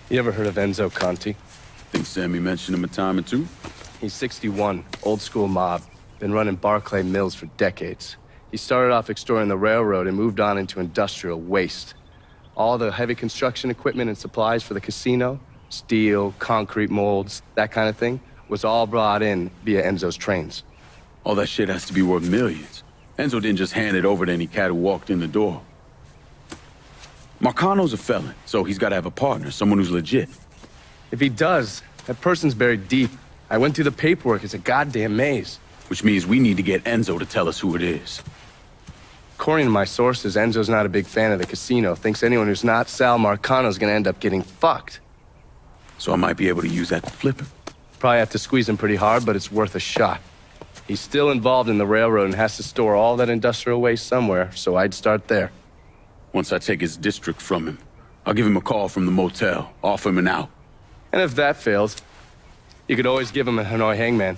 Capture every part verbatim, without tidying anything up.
You ever heard of Enzo Conti? Think Sammy mentioned him a time or two? He's sixty-one, old school mob. Been running Barclay Mills for decades. He started off extorting the railroad and moved on into industrial waste. All the heavy construction equipment and supplies for the casino, steel, concrete molds, that kind of thing, was all brought in via Enzo's trains. All that shit has to be worth millions. Enzo didn't just hand it over to any cat who walked in the door. Marcano's a felon, so he's got to have a partner, someone who's legit. If he does, that person's buried deep. I went through the paperwork. It's a goddamn maze. Which means we need to get Enzo to tell us who it is. According to my sources, Enzo's not a big fan of the casino. Thinks anyone who's not Sal Marcano's gonna end up getting fucked. So I might be able to use that to flip him. Probably have to squeeze him pretty hard, but it's worth a shot. He's still involved in the railroad and has to store all that industrial waste somewhere, so I'd start there. Once I take his district from him, I'll give him a call from the motel, offer him an out. And if that fails, you could always give him a Hanoi hangman.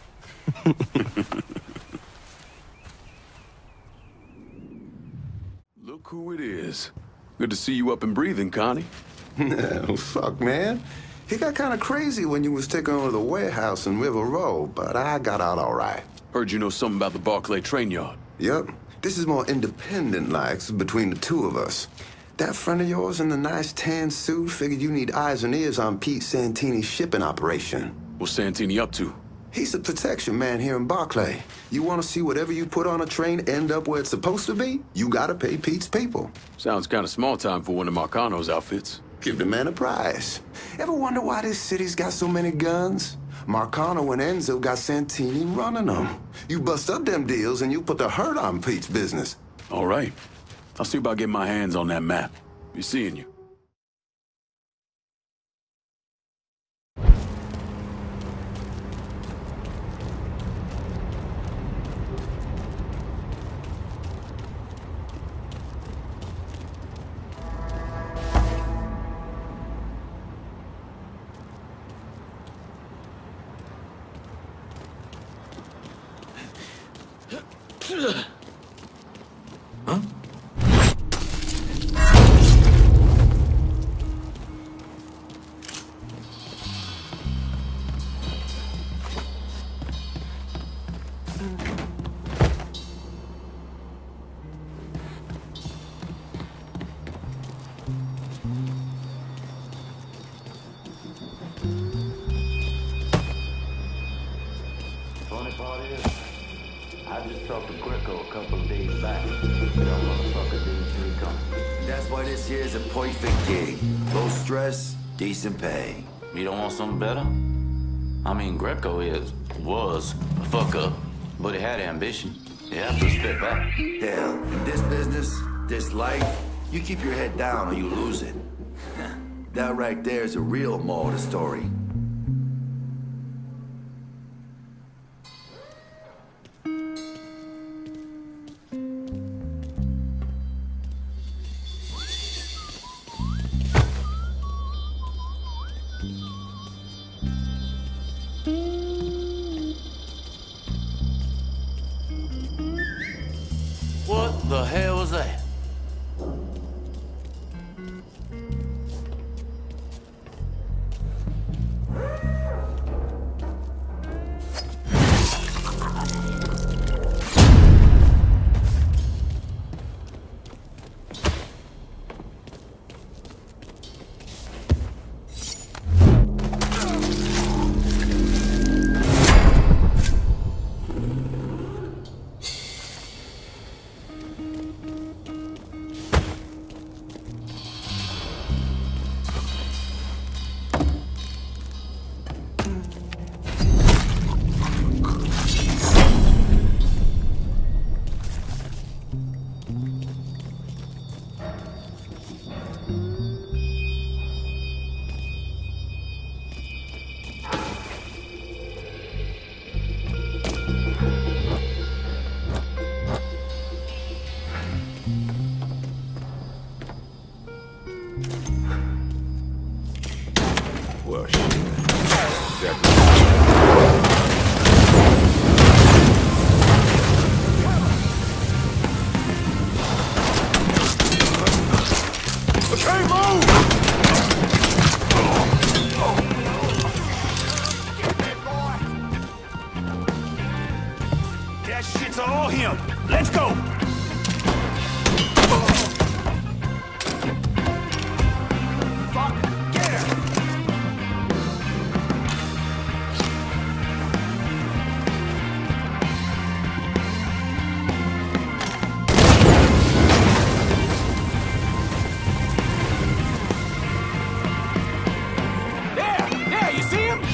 Look who it is. Good to see you up and breathing, Connie. Oh, fuck, man. He got kind of crazy when you was taking over the warehouse in River Road, but I got out all right. Heard you know something about the Barclay train yard. Yep. This is more independent-like between the two of us. That friend of yours in the nice tan suit figured you need eyes and ears on Pete Santini's shipping operation. What's Santini up to? He's a protection man here in Barclay. You want to see whatever you put on a train end up where it's supposed to be? You gotta pay Pete's people. Sounds kind of small time for one of Marcano's outfits. Give the man a prize. Ever wonder why this city's got so many guns? Marcano and Enzo got Santini running them. You bust up them deals and you put the hurt on Pete's business. All right. I'll see about getting my hands on that map. Be seeing you. Huh? Funny part is, I just talked to Greco a couple of days back. That motherfucker didn't see me coming. That's why this here's a perfect gig. Low stress, decent pay. You don't want something better? I mean, Greco is, was, a fuck up, but he had ambition. You have to step back. Hell, in this business, this life, you keep your head down or you lose it. That right there is a real moral of the story. What the hell was that? That shit's all him. Let's go. Fuck, get her. There, there, you see him?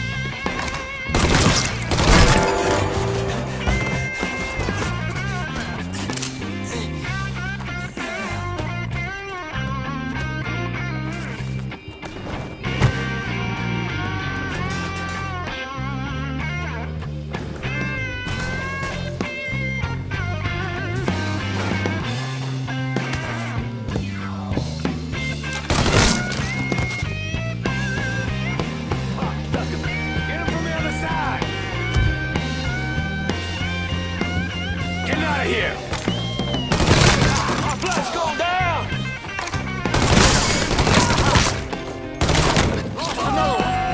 Here. Our blood's going down. Oh, no.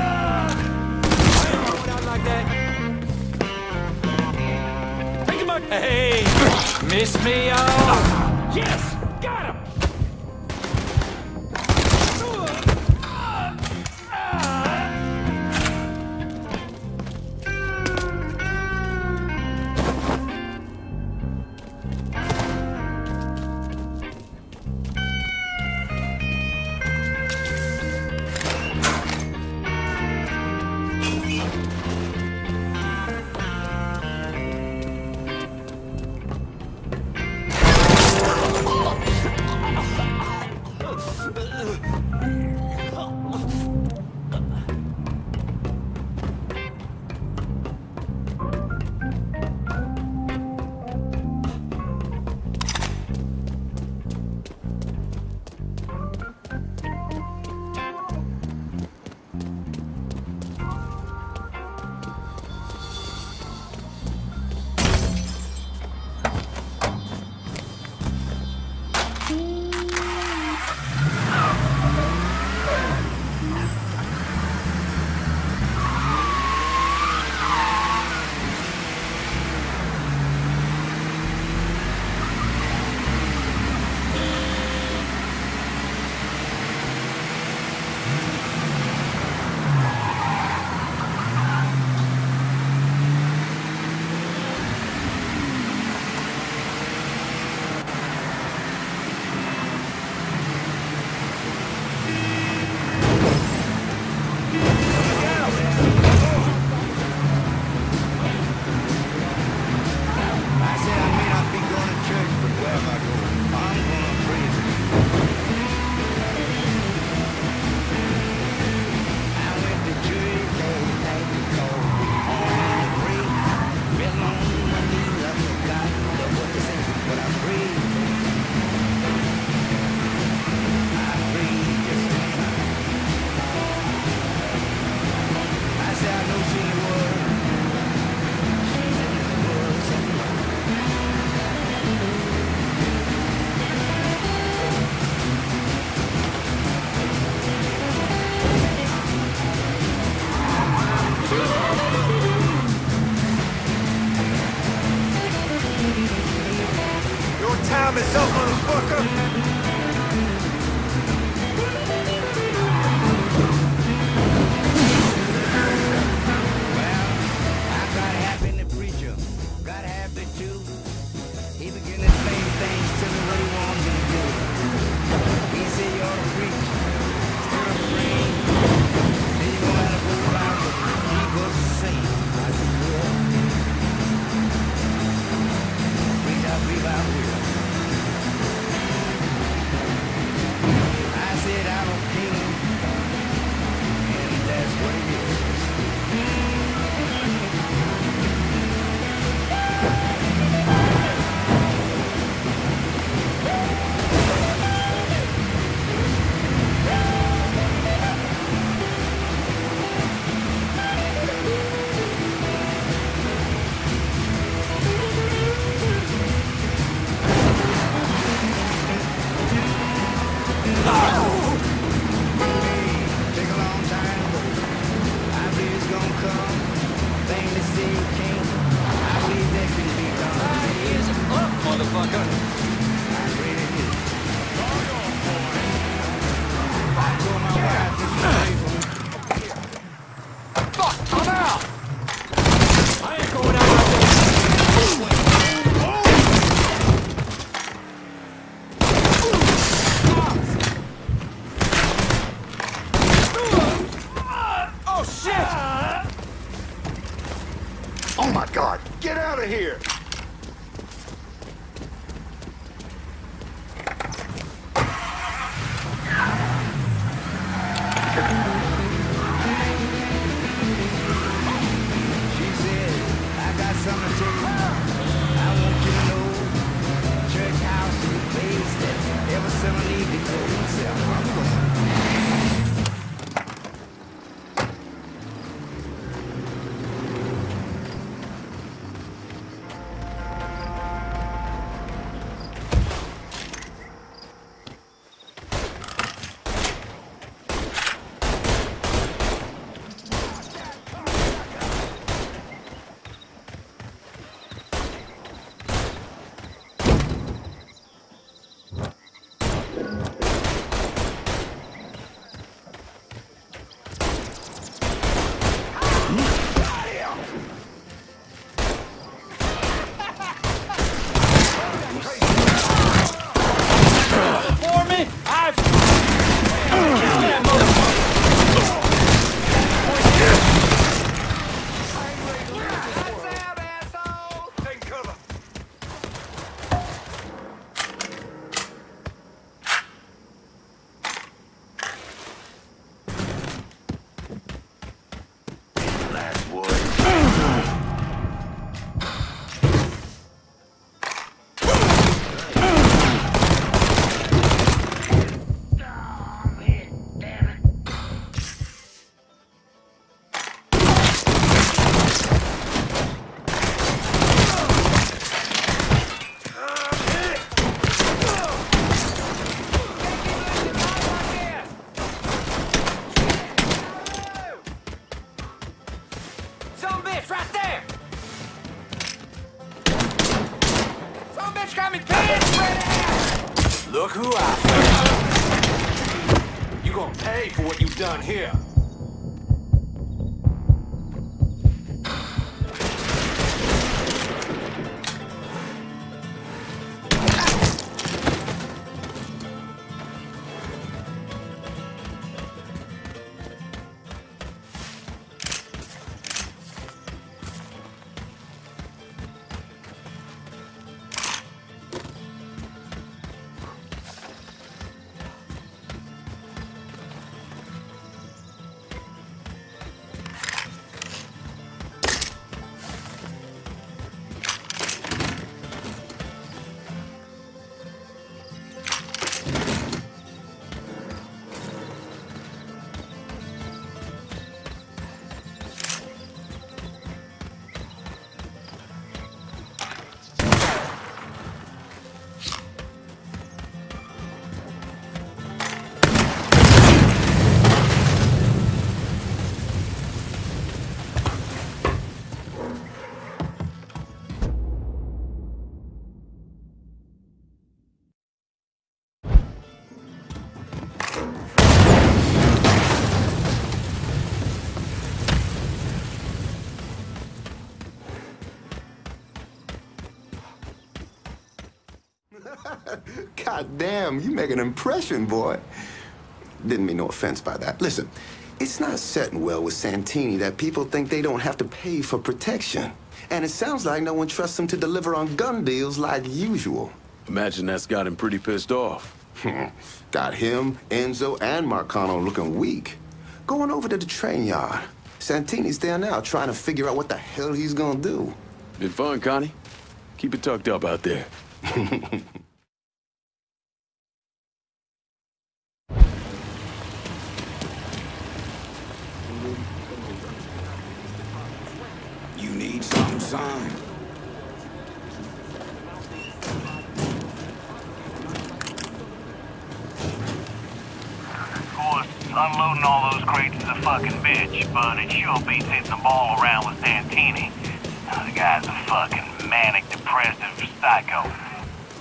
I ain't going out like that. Take him out. Hey, miss me, oh. Yes, got him. Time is up, motherfucker! motherfucker. Fuck, I'm out! I ain't going out like this. Oh, shit! Oh my God! Get out of here! Look who I am. You gonna pay for what you've done here. God damn, you make an impression, boy. Didn't mean no offense by that. Listen, it's not setting well with Santini that people think they don't have to pay for protection. And it sounds like no one trusts him to deliver on gun deals like usual. Imagine that's got him pretty pissed off. Got him, Enzo, and Marcano looking weak. Going over to the train yard. Santini's there now trying to figure out what the hell he's gonna do. Been fun, Connie. Keep it tucked up out there. You need something, son? Of course, unloading all those crates is a fucking bitch, but it sure beats hitting the ball around with Santini. Uh, the guy's a fucking manic, depressive psycho.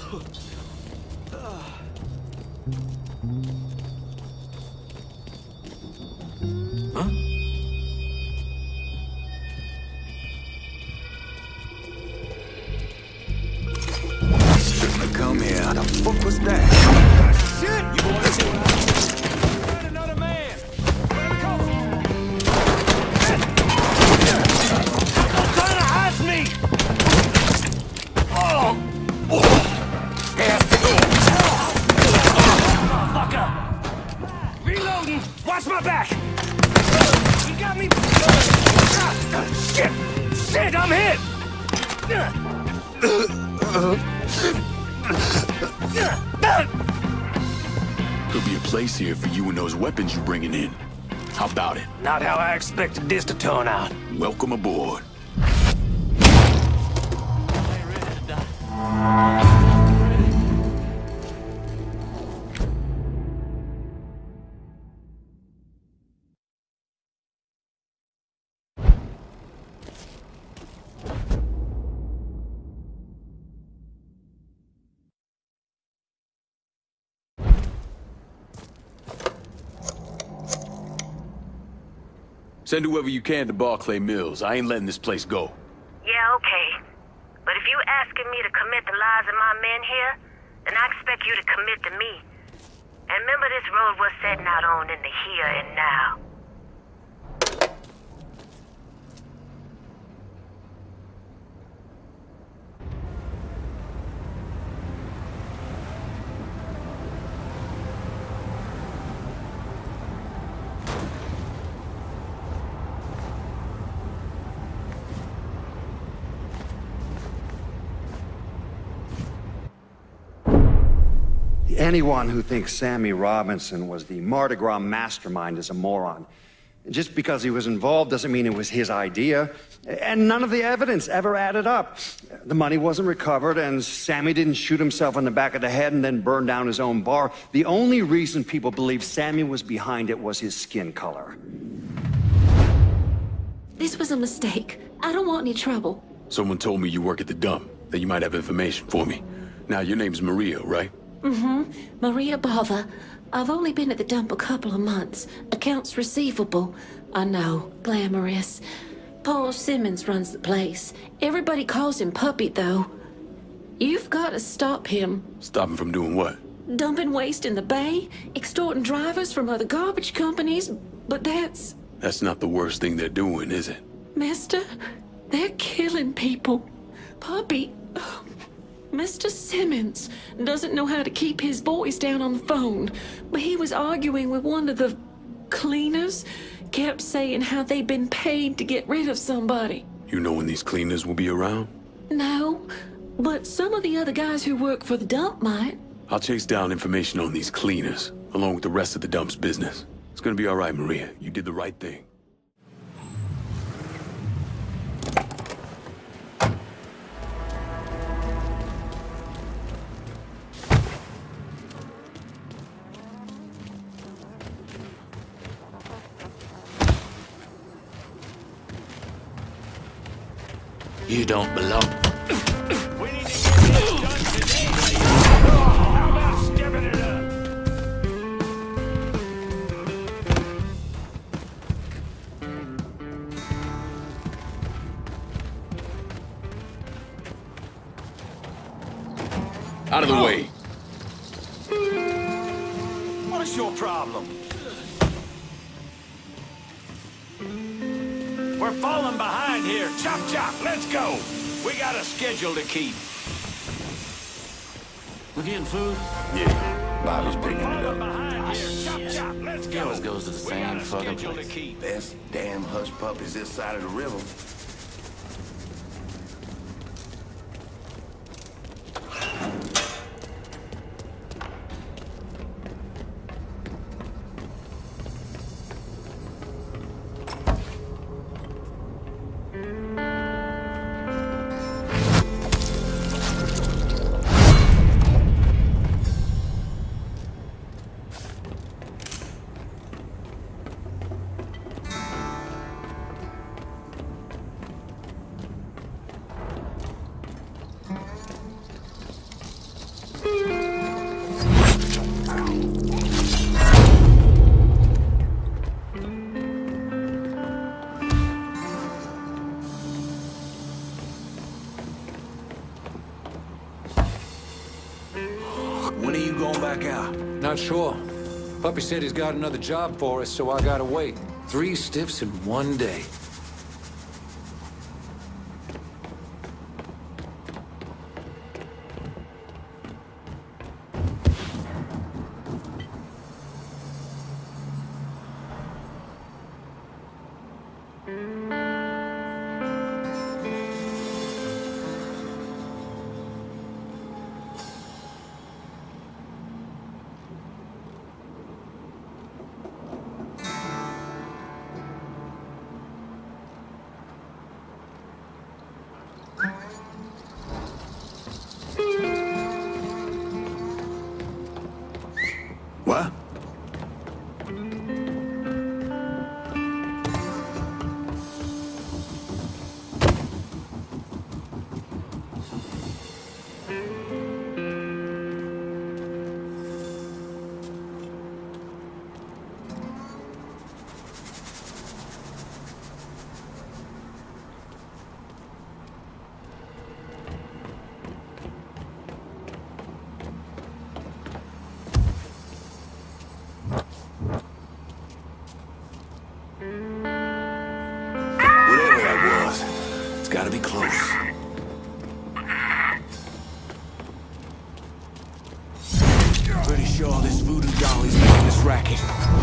Come here. How the fuck was that? Shit! You boys find another man! Grab cover! Don't try to hide me! Oh! Motherfucker! Reloading! Watch my back! You got me! Shit! Shit! I'm hit! Could be a place here for you and those weapons you're bringing in. How about it? Not how I expected this to turn out. Welcome aboard. Send whoever you can to Barclay Mills. I ain't letting this place go. Yeah, okay. But if you asking me to commit the lives of my men here, then I expect you to commit to me. And remember this road we're setting out on in the here and now. Anyone who thinks Sammy Robinson was the Mardi Gras mastermind is a moron. Just because he was involved doesn't mean it was his idea. And none of the evidence ever added up. The money wasn't recovered, and Sammy didn't shoot himself in the back of the head and then burn down his own bar. The only reason people believe Sammy was behind it was his skin color. This was a mistake. I don't want any trouble. Someone told me you work at the dump, that you might have information for me. Now, your name's Maria, right? Mm-hmm. Maria Bother. I've only been at the dump a couple of months. Accounts receivable. I know. Glamorous. Paul Simmons runs the place. Everybody calls him Puppy, though. You've got to stop him. Stop him from doing what? Dumping waste in the bay, extorting drivers from other garbage companies, but that's... That's not the worst thing they're doing, is it? Mister, they're killing people. Puppy... Mister Simmons doesn't know how to keep his voice down on the phone, but he was arguing with one of the cleaners, kept saying how they'd been paid to get rid of somebody. You know when these cleaners will be around? No, but some of the other guys who work for the dump might. I'll chase down information on these cleaners, along with the rest of the dump's business. It's gonna be all right, Maria. You did the right thing. You don't belong. We need to get this done today. How about stepping it up? Out of the way. What is your problem? We're falling behind here. Chop, chop, let's go. We got a schedule to keep. We getting food? Yeah, Bobby's picking it Falling up. behind here. Chop, chop, let's He go. always goes to the We same got a fucking schedule to place. keep. Best damn hush puppies this side of the river. When are you going back out? Not sure. Puppy said he's got another job for us, so I gotta wait. Three stiffs in one day. What? Whatever that was, it's gotta be close. Pretty sure this voodoo dolly's making this racket.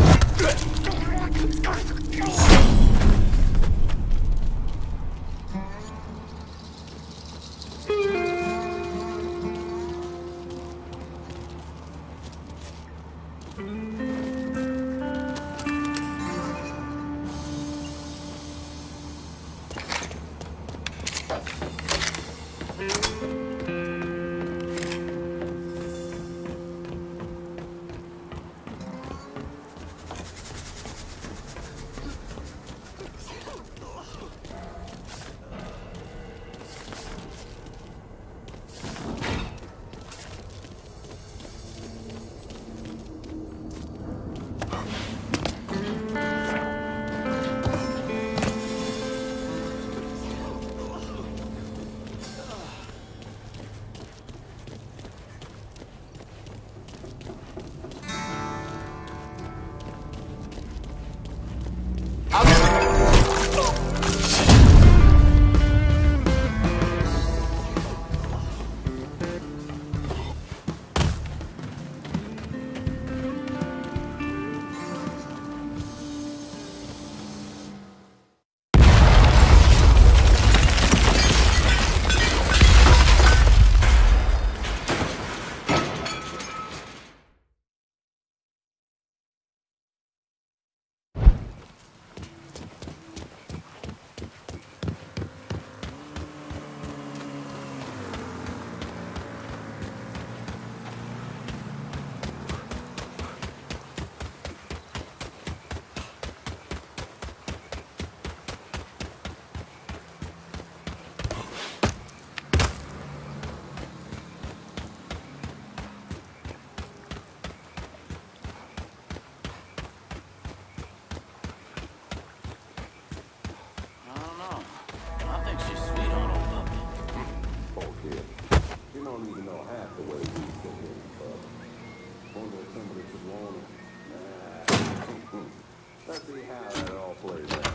Let's see how that all plays out.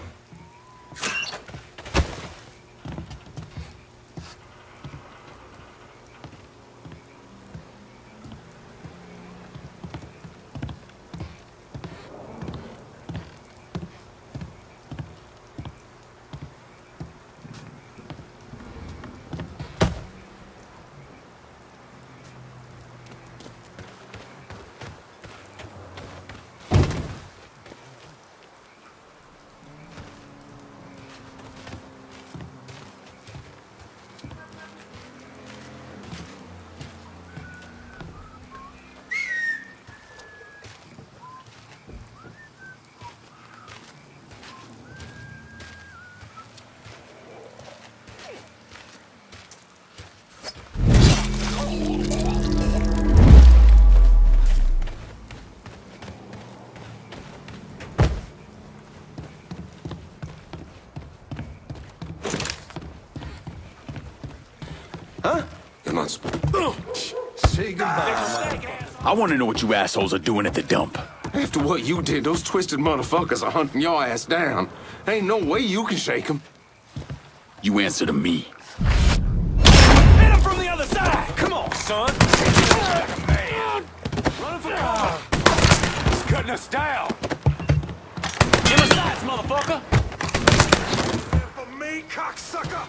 Huh? You're not supposed. Say goodbye. I want to know what you assholes are doing at the dump. After what you did, those twisted motherfuckers are hunting your ass down. Ain't no way you can shake them. You answer to me. Hit him from the other side! Come on, son! Man. Running for cover! He's cutting us down! Give us sides, motherfucker! For me, cocksucker!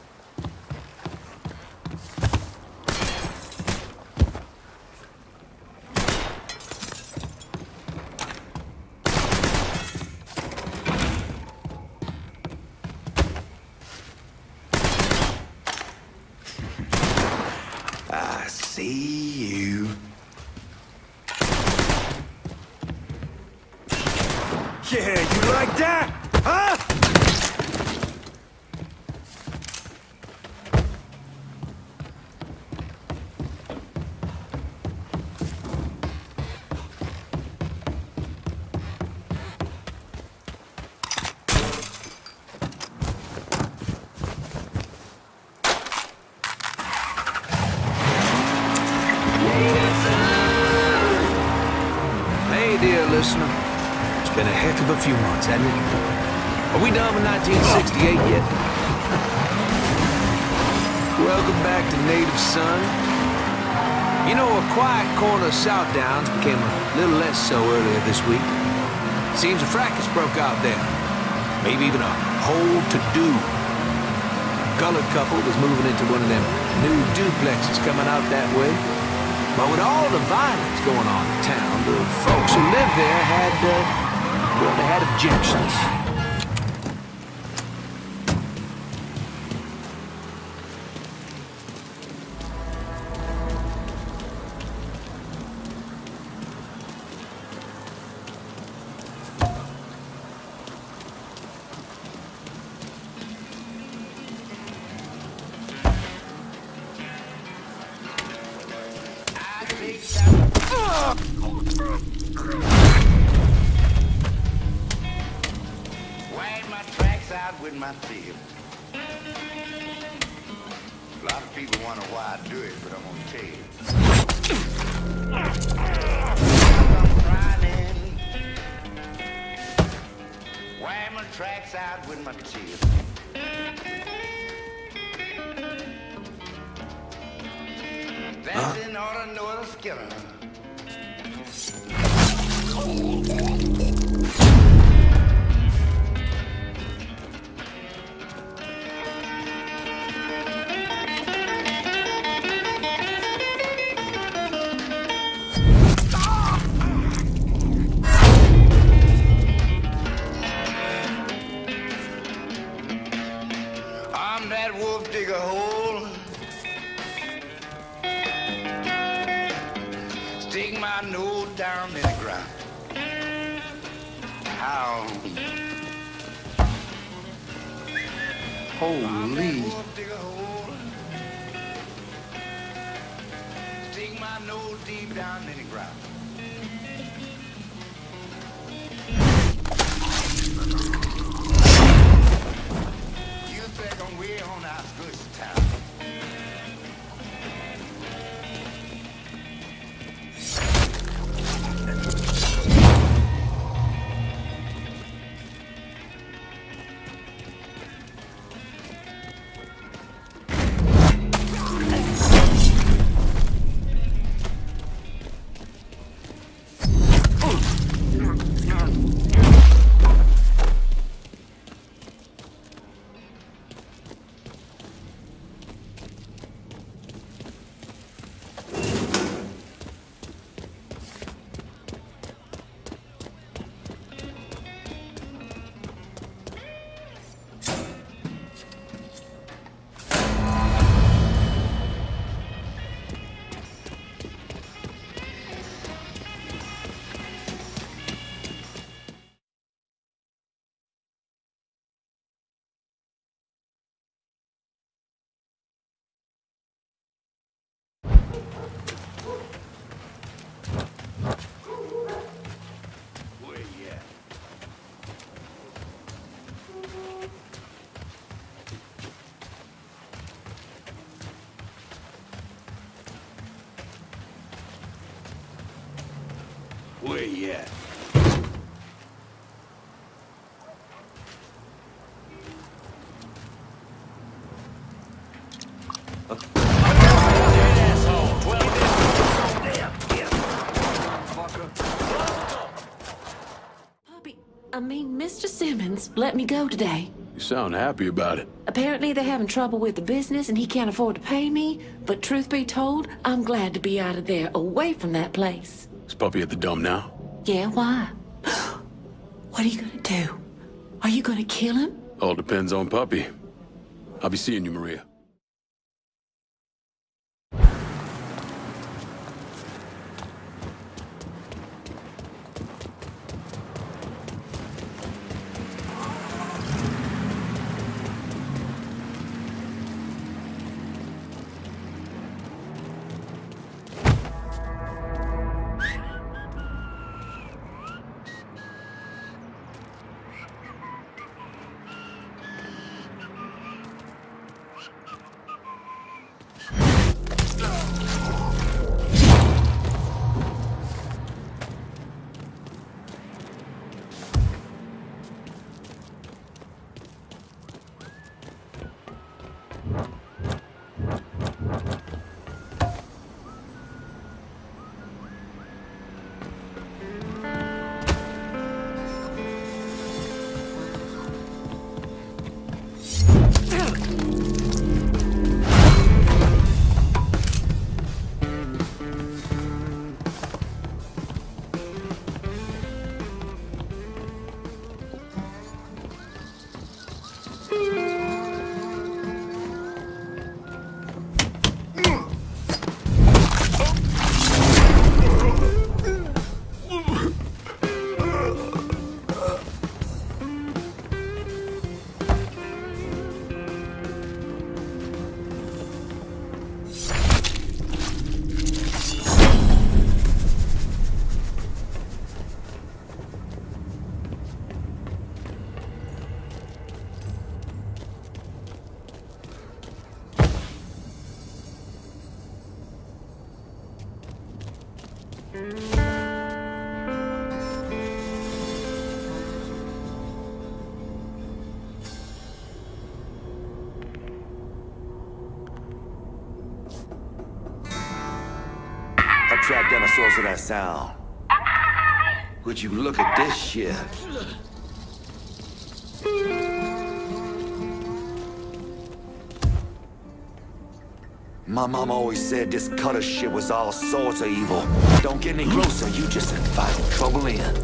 I see you. Yeah, you like that? Huh? Hey, dear listener. It's been a heck of a few months, hasn't it? Are we done with nineteen sixty-eight yet? Welcome back to Native Son. You know, a quiet corner of South Downs became a little less so earlier this week. Seems a fracas broke out there. Maybe even a whole to-do. Colored couple was moving into one of them new duplexes coming out that way. But with all the violence going on in town, the folks who lived there had, uh, well, they had objections. Wag my tracks out with my tail. A lot of people wonder why I do it, but I'm gonna tell you. I'm riding. Wag my tracks out with my tail. That's in order to know the skeleton. I'm that wolf digger hole. Stick my nose down in the ground. How? Holy. Stick my nose deep down in the ground. You think I'm way on outskirts of town? Where you at? Poppy, I mean, Mister Simmons let me go today. You sound happy about it. Apparently they're having trouble with the business and he can't afford to pay me. But truth be told, I'm glad to be out of there, away from that place. Is Puppy at the dump now? Yeah, why? What are you gonna do? Are you gonna kill him? All depends on Puppy. I'll be seeing you, Maria. I tracked down the source of that sound. Would you look at this shit? My mom always said this Cutter shit was all sorts of evil. Don't get any closer, you just invite trouble in.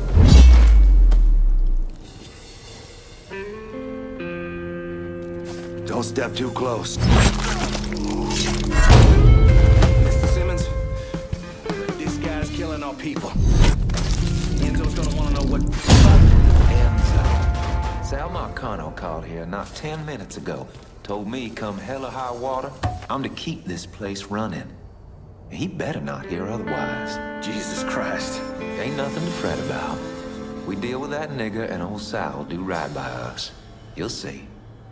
Don't step too close. Mister Simmons, this guy's killing our people. Enzo's gonna wanna know what... Enzo. Sal Marcano called here not ten minutes ago. Told me come hell or high water, I'm to keep this place running. He better not hear otherwise. Jesus Christ. Ain't nothing to fret about. We deal with that nigger and old Sal will do right by us. You'll see.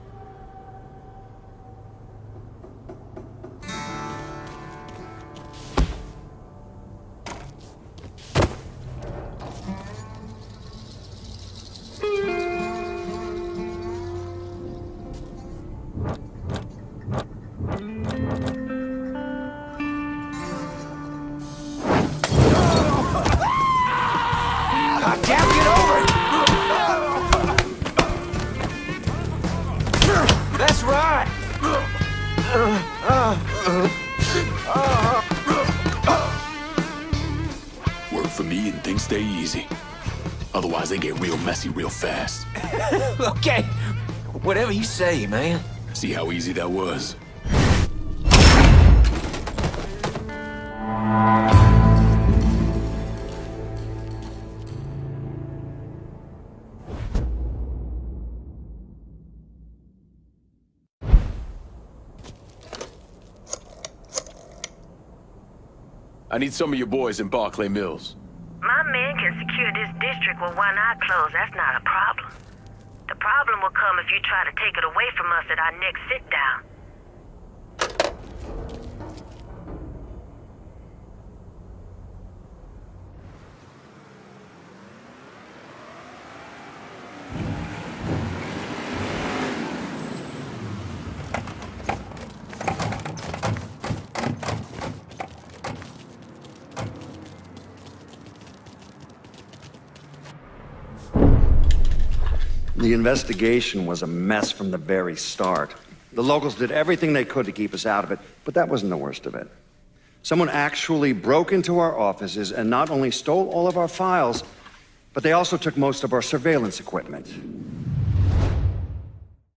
That's right! Work for me and things stay easy. Otherwise, they get real messy real fast. Okay, whatever you say, man. See how easy that was? I need some of your boys in Barclay Mills. My men can secure this district with one eye closed. That's not a problem. The problem will come if you try to take it away from us at our next sit-down. The investigation was a mess from the very start. The locals did everything they could to keep us out of it, but that wasn't the worst of it. Someone actually broke into our offices and not only stole all of our files, but they also took most of our surveillance equipment.